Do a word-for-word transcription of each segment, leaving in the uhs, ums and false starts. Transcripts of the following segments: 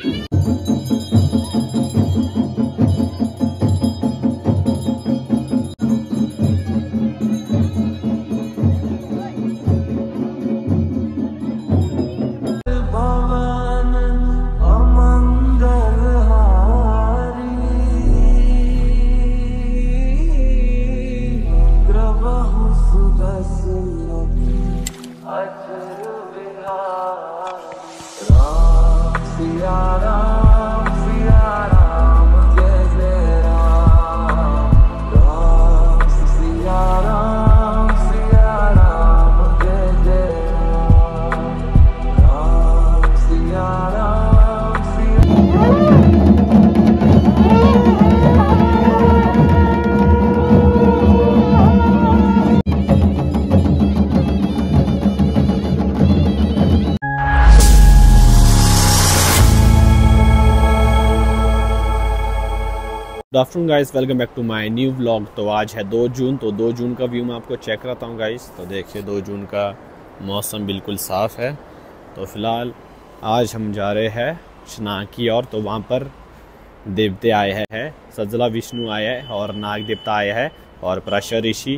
Good afternoon guys, welcome back to my new vlog. तो आज है दो जून, तो दो जून का व्यू मैं आपको चेक कराता हूँ गाइस। तो देखिए दो जून का मौसम बिल्कुल साफ़ है। तो फ़िलहाल आज हम जा रहे हैं स्नान की ओर। तो वहाँ पर देवते आए हैं, सजला विष्णु आए हैं और नाग देवता आए हैं और प्रशर ऋषि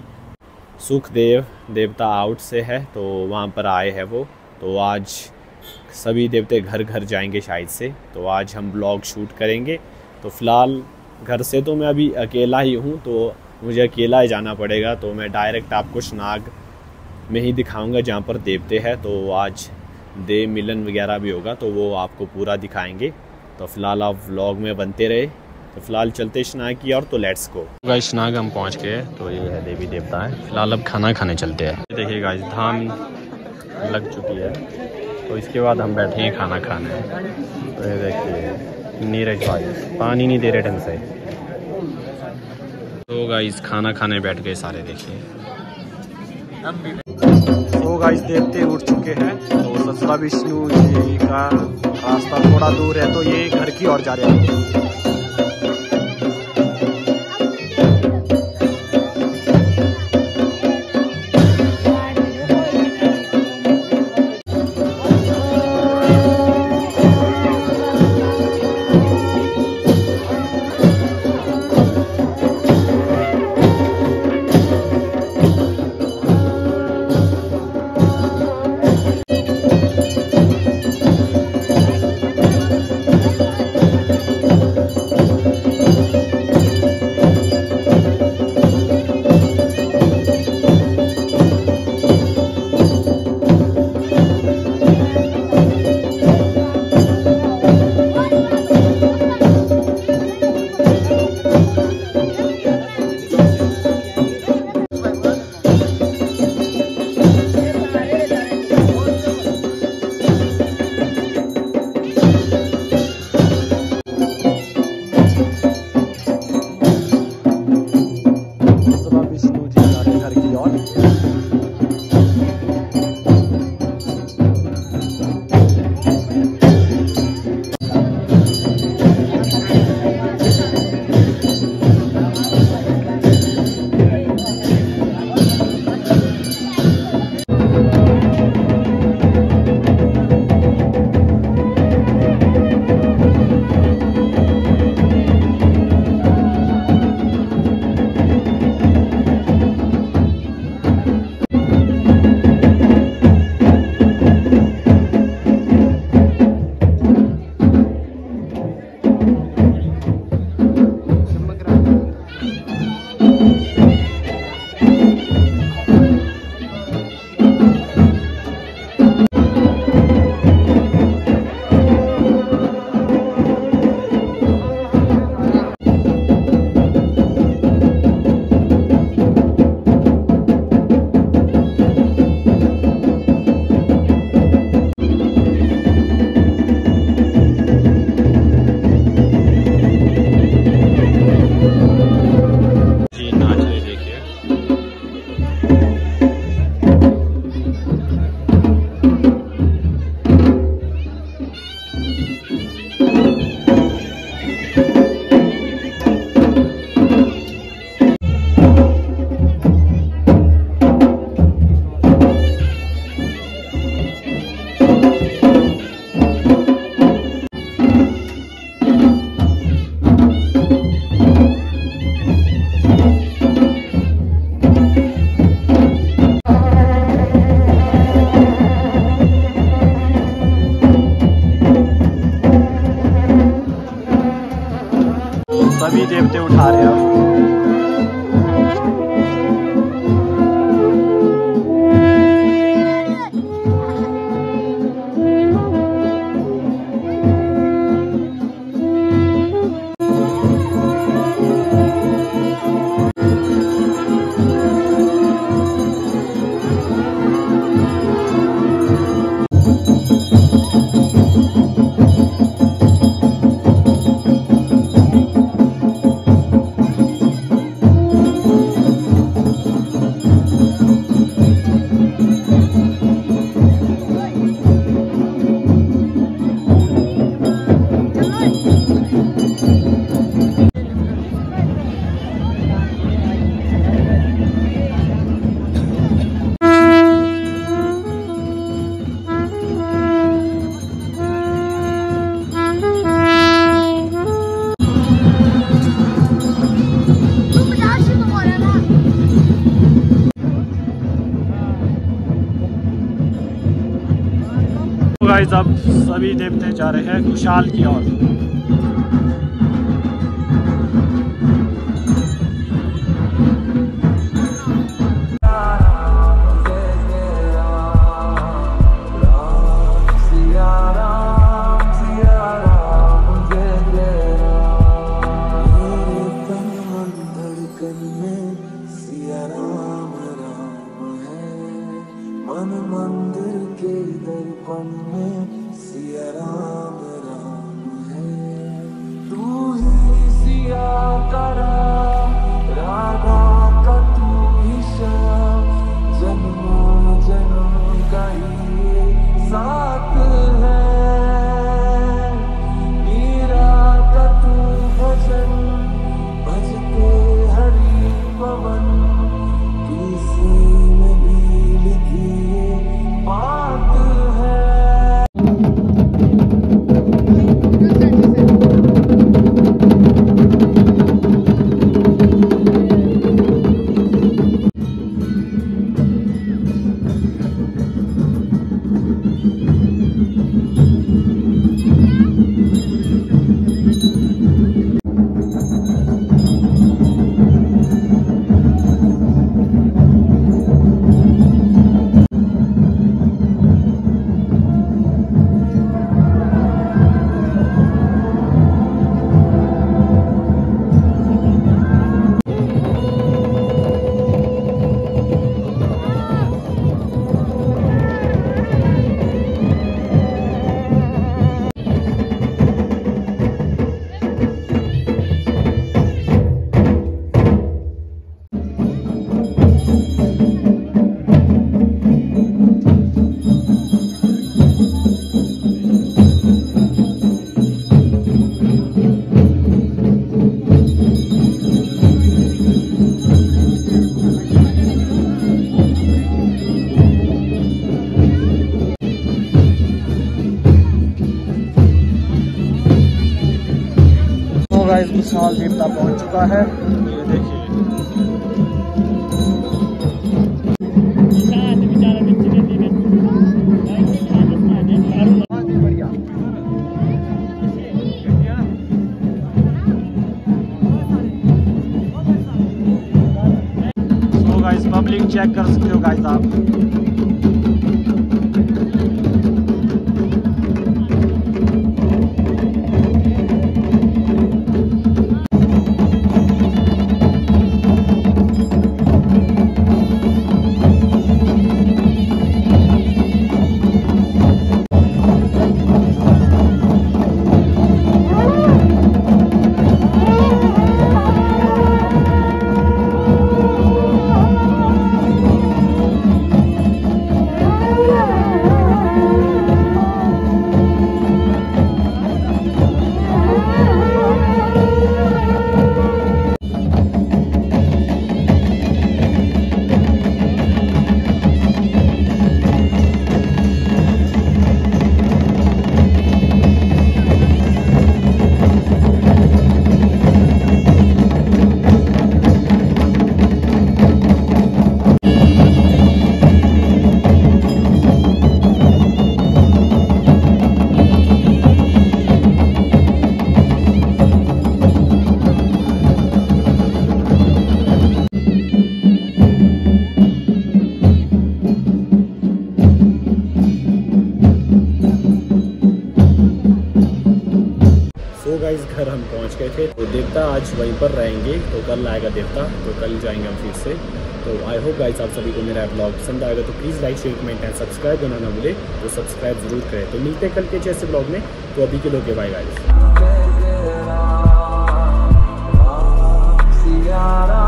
सुखदेव देवता आउट से है, तो वहाँ पर आए हैं वो। तो आज सभी देवते घर घर जाएंगे शायद से, तो आज हम ब्लॉग शूट करेंगे। तो फ़िलहाल घर से तो मैं अभी अकेला ही हूँ, तो मुझे अकेला ही जाना पड़ेगा। तो मैं डायरेक्ट आपको नाग में ही दिखाऊंगा जहाँ पर देवते हैं। तो आज देव मिलन वगैरह भी होगा, तो वो आपको पूरा दिखाएंगे। तो फिलहाल आप व्लॉग में बनते रहे। तो फिलहाल चलते स्नाग की और, तो लेट्स गो गाइस। स्नाग हम पहुँच गए, तो ये है देवी देवता है। फिलहाल अब खाना खाने चलते हैं। देखिए गाइस, धाम लग चुकी है, तो इसके बाद हम बैठे हैं खाना खाने। तो ये देखिए नीरज भाई पानी नहीं दे रहे ढंग से। तो गाइस खाना खाने बैठ गए सारे, देखिए। तो गाइस देवते उठ चुके हैं। तो ससुरा विष्णु जी का रास्ता थोड़ा दूर है, तो ये घर की ओर जा रहे हैं। सभी देवते उठा रहे हैं। गाइस अब सभी देवते जा रहे हैं कुशाल की ओर। मंदिर के दर्पण में सिया राम राम है। तू ही सिया का राम, राधा का तू ही श्याम, जन्मों जन्म का ये साथ है। मीरा का तू भजन भजते हरि पवन, किसी में भी लिखी बात है। गाइस विशाल देवता पहुंच चुका है, ये देखिए। तो गाइस पब्लिक चेक कर सकते हो गाइस आप। सो गाइस घर हम पहुंच गए थे। तो देवता आज वहीं पर रहेंगे, तो कल आएगा देवता, तो कल जाएंगे हम फिर से। तो आई होप गाइस आप सभी को मेरा ब्लॉग पसंद आएगा, तो please like share comment and subscribe करना ना भूले, तो सब्सक्राइब जरूर करें। तो मिलते हैं कल के जैसे ब्लॉग में, तो अभी के लिए ओके बाय गाइस।